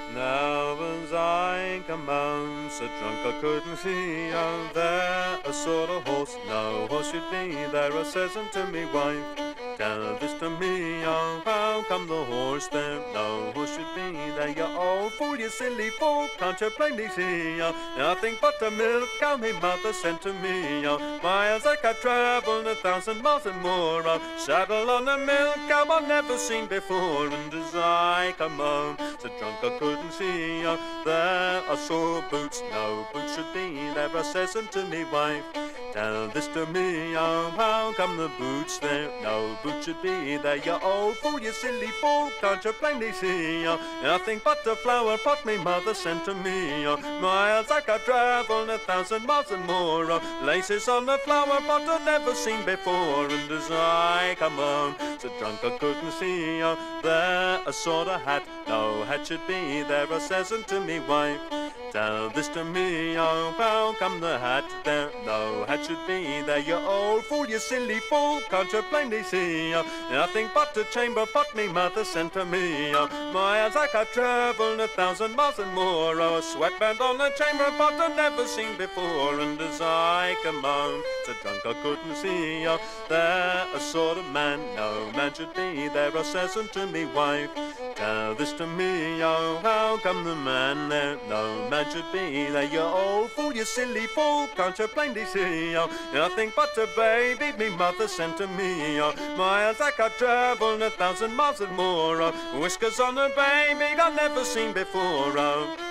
Now as I come home, so drunk I couldn't see, oh, there a sort of horse, no horse should be there, I says unto me wife, tell this to me, oh, how come the horse there, no horse should be there, you old fool, you silly fool, can't you plainly see, oh, nothing but a milk cow me mother sent to me, oh, miles I could travel 1,000 miles and more, oh, saddle on a milk cow I've never seen before, and as I come home, so drunk I couldn't see, oh, there I saw boots, no boots should be there, I says unto me wife, tell this to me, oh, how come the boots there, no boots should be there, you old fool, you silly fool, can't you plainly see, oh, nothing but a flower pot me mother sent to me, oh, miles I could travel 1,000 miles and more, oh, laces on the flower pot I'd never seen before, and as I come home, so drunk I couldn't see, oh, there a sort of hat, no hat should be there, I says unto me wife, tell this to me, oh, how come the hat there, no hat should be there, you old fool, you silly fool, can't you plainly see, oh, nothing but a chamber pot me mother sent to me, oh, miles I could travel 1,000 miles and more, oh, a sweatband on a chamber pot I'd never seen before, and as I come home, so drunk I couldn't see, oh, there a sort of man, no man should be there, I says unto me wife, tell this to me, oh, how come the man there, no man should be there, you old fool, you silly fool, can't you plainly see, oh, nothing but a baby me mother sent to me, oh, miles I could travel 1,000 miles and more, oh, whiskers on a baby I've never seen before, oh.